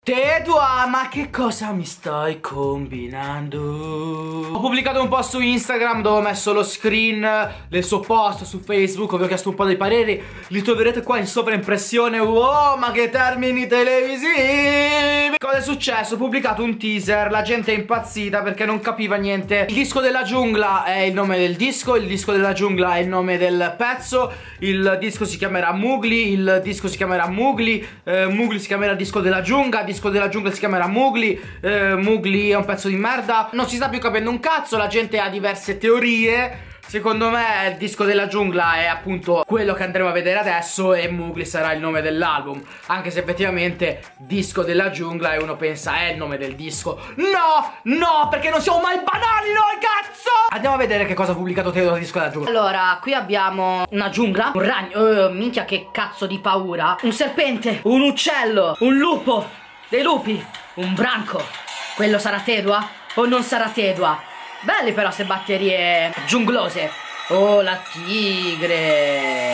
Tedua, ma che cosa mi stai combinando? Ho pubblicato un post su Instagram dove ho messo lo screen del suo post su Facebook. Vi ho chiesto un po' dei pareri. Li troverete qua in sovraimpressione. Wow, ma che termini televisivi! Cosa è successo? Ho pubblicato un teaser. La gente è impazzita perché non capiva niente. Il disco della giungla è il nome del disco. Il disco della giungla è il nome del pezzo. Il disco si chiamerà Mowgli. Il disco si chiamerà Mowgli. Mowgli si chiamerà disco della giungla. Il disco della giungla si chiamerà Mowgli. Mowgli è un pezzo di merda. Non si sta più capendo un cazzo. La gente ha diverse teorie. Secondo me il disco della giungla è appunto quello che andremo a vedere adesso e Mowgli sarà il nome dell'album. Anche se effettivamente disco della giungla e uno pensa è il nome del disco. No, no, perché non siamo mai banali noi, cazzo! Andiamo a vedere che cosa ha pubblicato Tedua del disco della giungla. Allora, qui abbiamo una giungla, un ragno, minchia che cazzo di paura. Un serpente, un uccello, un lupo, dei lupi, un branco. Quello sarà Tedua o non sarà Tedua? Belle però ste batterie giunglose. Oh, la tigre.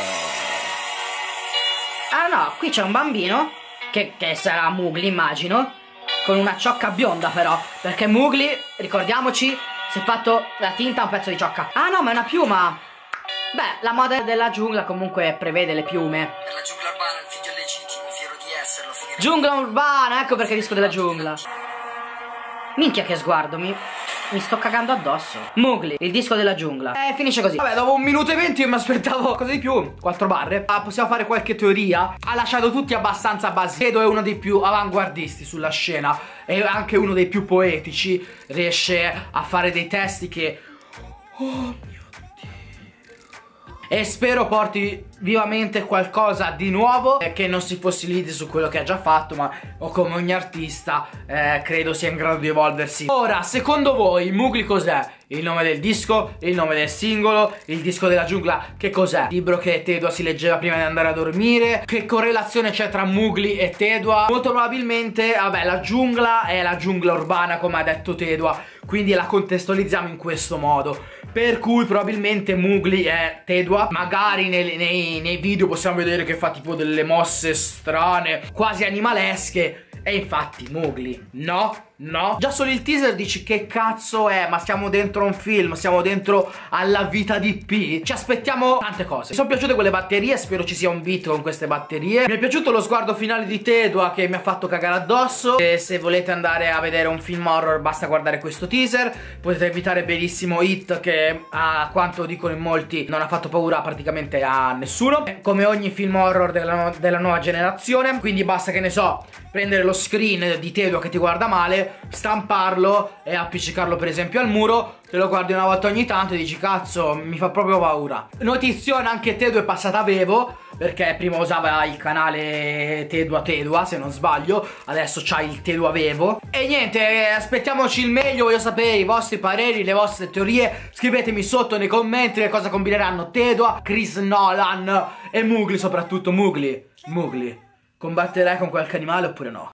Ah no, qui c'è un bambino che sarà Mowgli, immagino, con una ciocca bionda però, perché Mowgli, ricordiamoci, si è fatto la tinta a un pezzo di ciocca. Ah no, ma è una piuma. Beh, la moda della giungla comunque prevede le piume. Nella giungla urbana il figlio legittimo, fiero di esserlo, finirà. Giungla urbana, ecco perché disco della giungla. Minchia che sguardo, mi sto cagando addosso. Mowgli, il disco della giungla. Finisce così. Vabbè, dopo 1 minuto e 20 io mi aspettavo cosa di più. 4 barre. Possiamo fare qualche teoria. Ha lasciato tutti abbastanza basi. Tedua è uno dei più avanguardisti sulla scena. È anche uno dei più poetici. Riesce a fare dei testi che... oh mio Dio. E spero porti vivamente qualcosa di nuovo, che non si fossilizzi su quello che ha già fatto, ma come ogni artista credo sia in grado di evolversi. Ora, secondo voi Mowgli cos'è? Il nome del disco, il nome del singolo, il disco della giungla, che cos'è? Libro che Tedua si leggeva prima di andare a dormire? Che correlazione c'è tra Mowgli e Tedua? Molto probabilmente, vabbè, la giungla è la giungla urbana come ha detto Tedua, quindi la contestualizziamo in questo modo. Per cui probabilmente Mowgli è Tedua. Magari nei video possiamo vedere che fa tipo delle mosse strane, quasi animalesche. E infatti Mowgli, no, no. Già solo il teaser dici che cazzo è, ma siamo dentro un film, siamo dentro alla vita di P. Ci aspettiamo tante cose. Mi sono piaciute quelle batterie, spero ci sia un beat con queste batterie. Mi è piaciuto lo sguardo finale di Tedua che mi ha fatto cagare addosso. E se volete andare a vedere un film horror basta guardare questo teaser. Potete evitare benissimo It, che a quanto dicono in molti non ha fatto paura praticamente a nessuno, come ogni film horror della nuova generazione. Quindi basta, che ne so, prendere lo screen di Tedua che ti guarda male, stamparlo e appiccicarlo per esempio al muro. Te lo guardi una volta ogni tanto e dici cazzo, mi fa proprio paura. Notizione, anche Tedua è passata a Vevo, perché prima usava il canale Tedua se non sbaglio, adesso c'ha il Tedua Vevo. E niente, aspettiamoci il meglio. Voglio sapere i vostri pareri, le vostre teorie. Scrivetemi sotto nei commenti che cosa combineranno Tedua, Chris Nolan e Mowgli. Soprattutto Mowgli, combatterai con qualche animale oppure no?